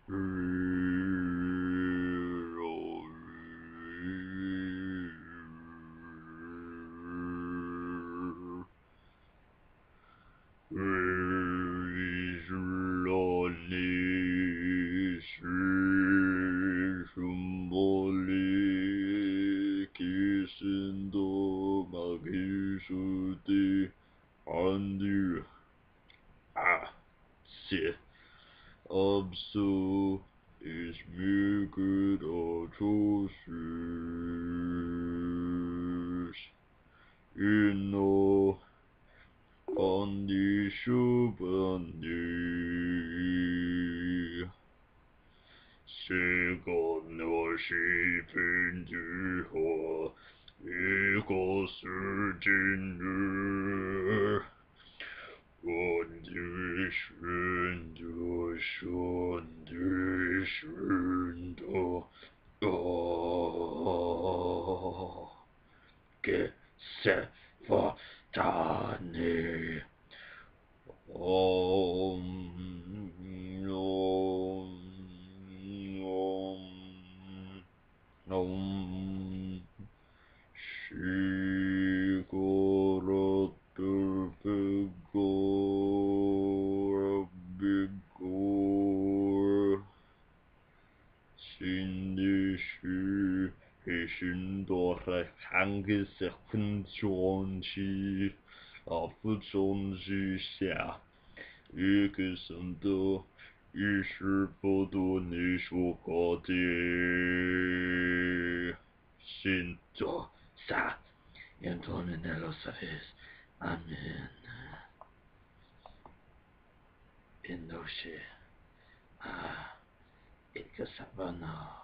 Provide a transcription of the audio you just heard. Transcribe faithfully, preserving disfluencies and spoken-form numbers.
Andu ah se abso is mycket atrocious inno conditionally secondo skipen har ekosurgener und du schön, du schon, du schön, du oh, Gesetane. Om, om, om, om, Shigorotu Bigor, Bigor, Sindishu, Hishindora, Hangis, Kunjonshi, Afujonshi, Xia, Ikusundo, Ishibodo Nishokati, Shinto, Sa. Antonio Nello Safis. Amen. Indoshi. Ah, Ikasabana.